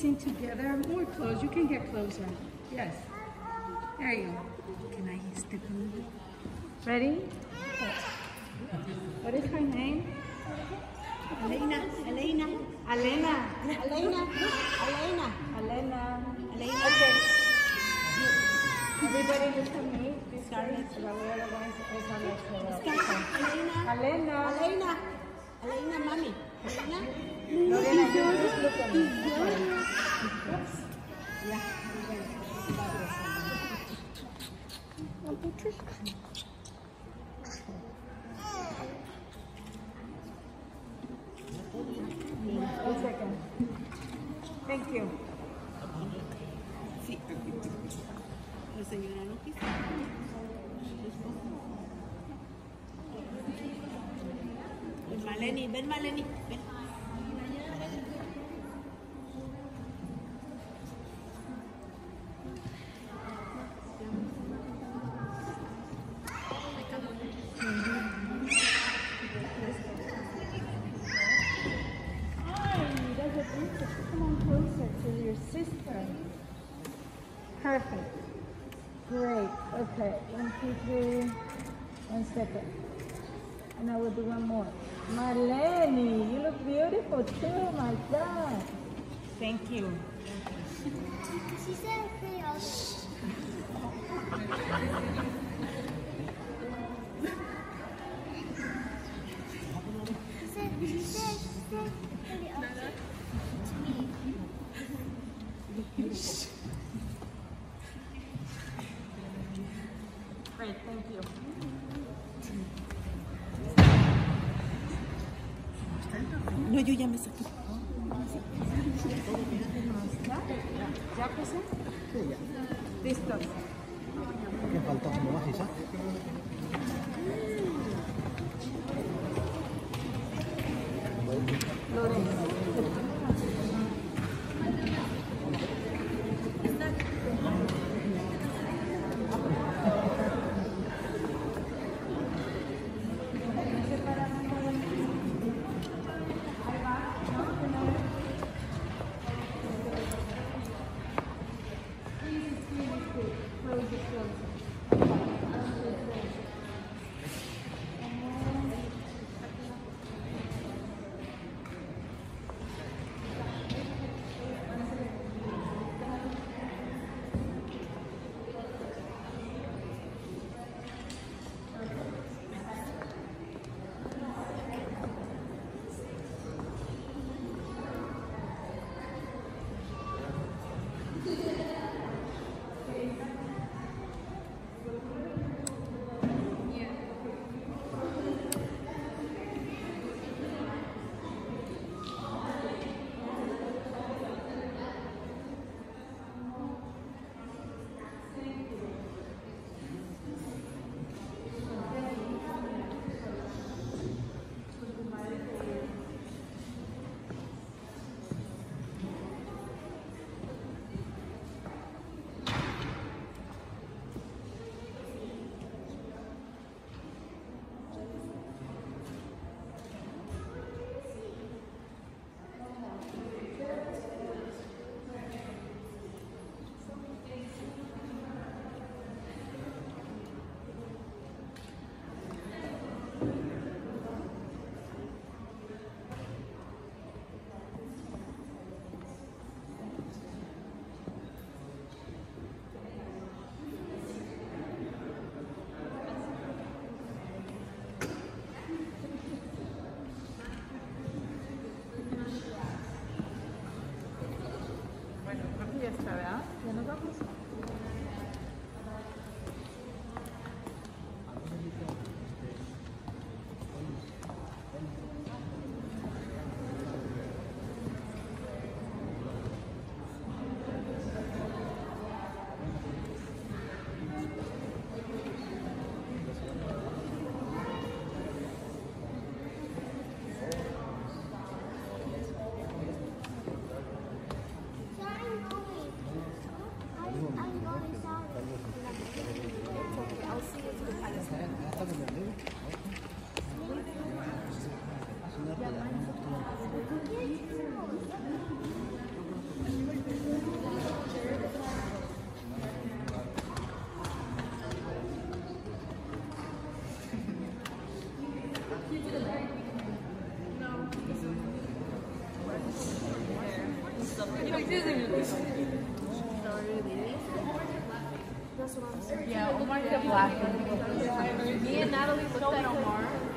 facing together. More close. You can get closer. Yes. There you go. Can I step a little bit? Ready? What is her name? Elena. Elena. Alena. Elena. Elena. Elena. Elena. Okay. Everybody look at me. This Scarlett. La voy a lograr esa Elena. Alena. Elena. Elena, mami. Elena. Lorena, you just look at me. Yeah. One second. Thank you. Sí. La señora no quiso. Ven, Maleni, ven, Maleni. Ven. Come on closer to your sister. Perfect. Great. Okay. 1, 2, 3. 1 second. And I will do one more. Marlene, you look beautiful too, my God. Thank you. She said pretty She said pretty awesome to me. Great, thank you. No, yo ya me saqué. ¿Ya puse? Sí, ya. Listo. ¿Qué falta? ¿Cómo vas, Isa? That's what I'm saying. Yeah, Omar kept laughing. Me and Natalie looked at Omar.